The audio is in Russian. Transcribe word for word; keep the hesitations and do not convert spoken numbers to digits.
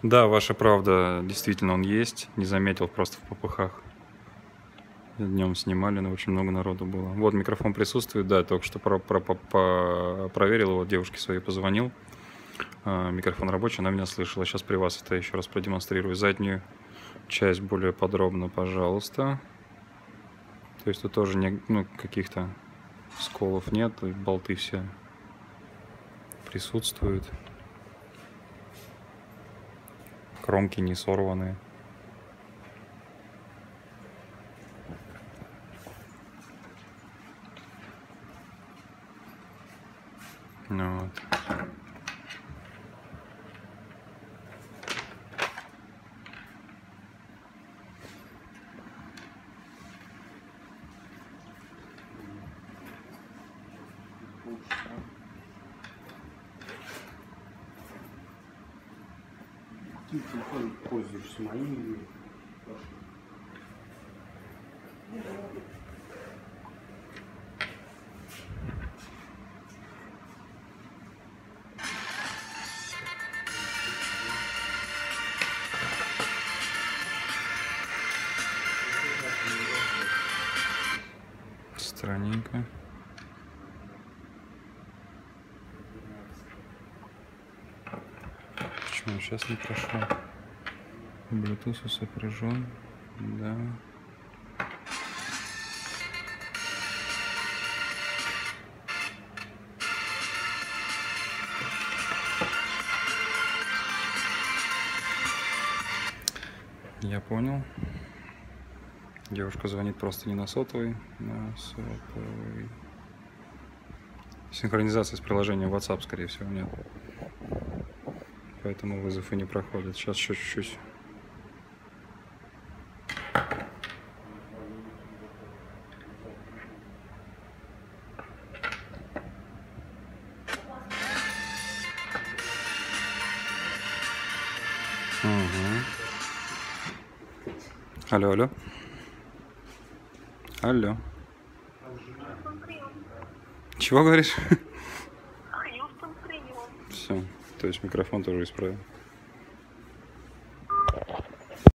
Да, ваша правда, действительно он есть. Не заметил просто в попыхах. Днем снимали, но очень много народу было. Вот микрофон присутствует, да, только что про, про, про, проверил его, девушке своей позвонил. А, микрофон рабочий, она меня слышала. Сейчас при вас это еще раз продемонстрирую. Заднюю часть более подробно, пожалуйста. То есть тут тоже не, ну, каких-то сколов нет, болты все присутствуют. Кромки не сорванные. Ну, вот. Каким телефоном пользуешься, моим или Странненько. Почему сейчас не прошел? Bluetooth сопряжен, да. Я понял. Девушка звонит просто не на сотовый, на сотовый. Синхронизации с приложением WhatsApp, скорее всего, нет. Поэтому вызов и не проходит. Сейчас еще чуть-чуть. Угу. Алло, алло. Алло. Чего говоришь? Хьюстон прием. Все. То есть микрофон тоже исправил.